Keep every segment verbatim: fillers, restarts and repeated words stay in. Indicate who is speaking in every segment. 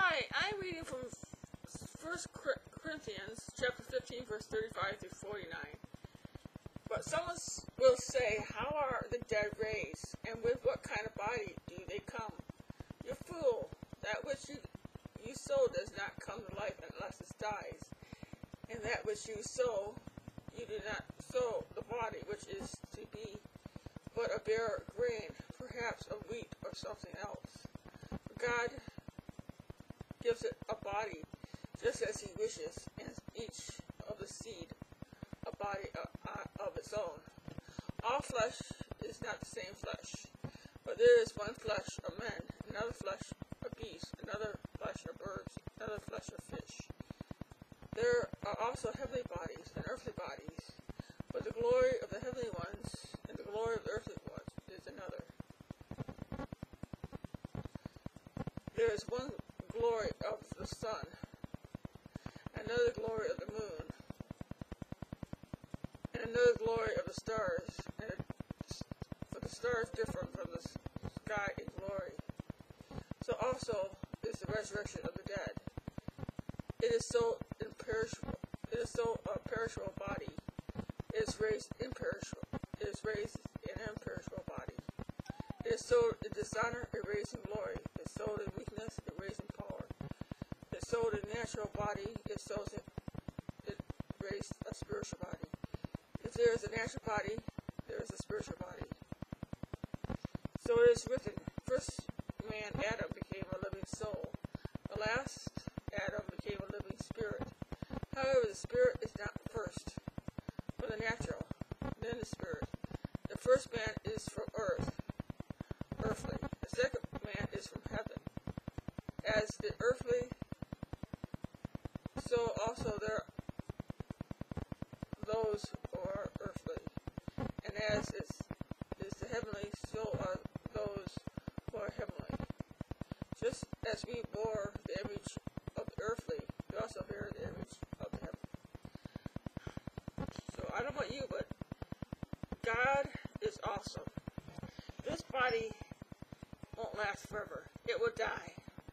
Speaker 1: Hi, I'm reading from First Corinthians chapter fifteen, verse thirty-five through forty-nine. But someone will say, how are the dead raised, and with what kind of body do they come? You fool, that which you, you sow does not come to life unless it dies. And that which you sow, you do not sow the body which is to be, but a bare grain, perhaps of wheat or something else. God gives it a body, just as he wishes, and each of the seed a body of its own. All flesh is not the same flesh, but there is one flesh of men, another flesh of beasts, another flesh of birds, another flesh of fish. There are also heavenly bodies and earthly bodies, but the glory of the heavenly ones and the glory of the earthly ones is another. There is one glory of the sun, another glory of the moon, and another glory of the stars, and for the stars differ from the sky in glory. So also is the resurrection of the dead. It is so imperishable. It is so a perishable body. It is raised imperishable. It is raised in an imperishable body. It is so in dishonor, it raised in glory. It is so in weakness, it raised in power. It is so in natural body, it so it, it raised a spiritual body. If there is a natural body, there is a spiritual body. So it is written, first man Adam became a living soul. The last Adam became a living spirit. However, the spirit is not first, but the natural, then the spirit. The first man is from earth, earthly. The second man is from heaven. As the earthly, so also there those who are earthly. And as is, is the heavenly, so are those who are heavenly. Just as we bore the image of the earthly, we also bear the image of the heavenly. So I don't know about you, but God is awesome. This body won't last forever. It will die.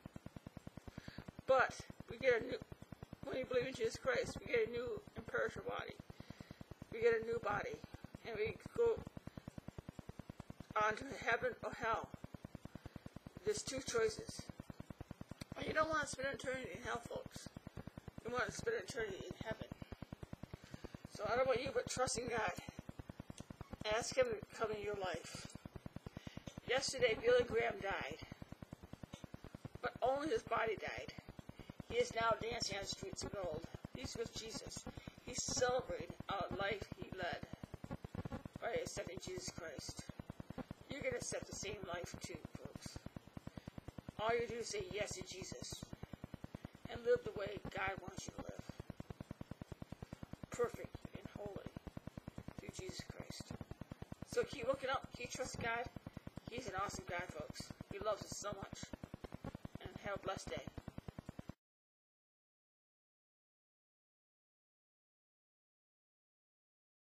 Speaker 1: But we get a new, when you believe in Jesus Christ, we get a new imperishable body. We get a new body. And we go on to heaven or hell. There's two choices. You don't want to spend eternity in hell, folks. You want to spend eternity in heaven. So I don't know about you, but trust in God. Ask him to come in your life. Yesterday, Billy Graham died. But only his body died. He is now dancing on the streets of gold. He's with Jesus. He's celebrating a life he led by accepting Jesus Christ. You're going to accept the same life too, folks. All you do is say yes to Jesus and live the way God wants you to live. Perfect and holy through Jesus Christ. So keep looking up. Keep trusting God. He's an awesome God, folks. He loves us so much. And have a blessed day.